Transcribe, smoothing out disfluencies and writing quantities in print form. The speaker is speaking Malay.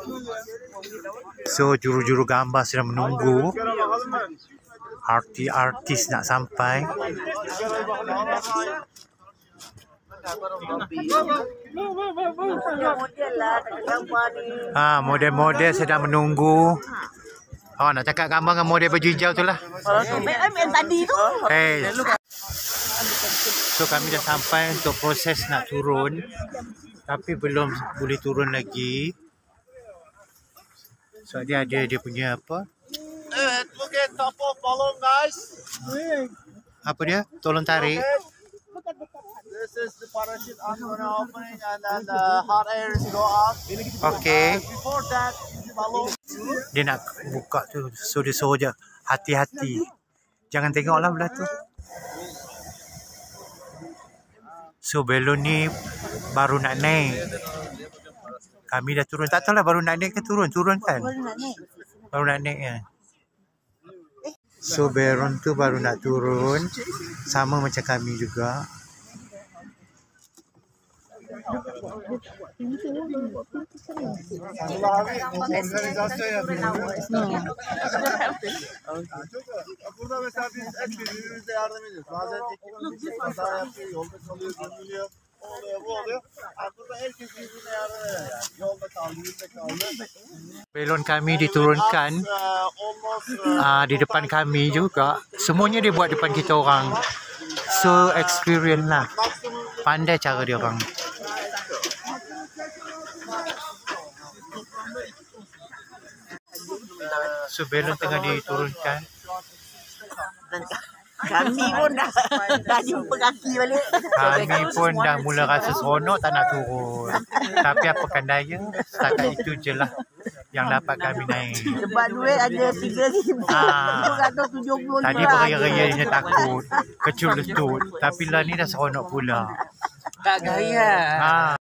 So juru-juru gambar sedang menunggu artis nak sampai. Model-model sedang menunggu. Nak cakap gambar dengan model baju hijau tu lah. Tadi tu. So kami dah sampai untuk proses nak turun, tapi belum boleh turun lagi. So dia ada dia punya apa? Look at top of balloon, guys. Apa dia? Tolong tarik. This is the parachute I'm gonna opening, and then the hot air is go up. Okay. Before that, the balloon. Dia nak buka tu, so dia suruh je hati-hati. Jangan tengoklah belah tu. So balon ni baru nak naik. Kami dah turun. Tak tahu lah baru nak naik ke turun. Turun kan? Baru nak naik ya. So balon tu baru nak turun. Sama macam kami juga. Burada mesela biz hep birbirimize yardım ediyoruz. Bazen ekibimiz kaza yapıyor, yolda kalıyor, gömülüyor. O oluyor, bu oluyor. Burada herkes birbirine yardım ediyor yani. Yolda kaldı, yolda kaldı. Balon kami diturunkan di depan kami juga. Semuanya dia buat depan kita orang. So experience lah. Pandai cara dia orang. So balon tengah diturunkan. Kami pun dah jumpa kaki balik. Kami pun dah mula rasa seronok tak nak turun. Tapi apakan daya, setakat itu je lah yang dapat kami naik. Sebab duit ada 3,000. 770. Tadi beraya-raya dia takut, kecil lutut. Tapi lah ni dah seronok pula. Tak gaya.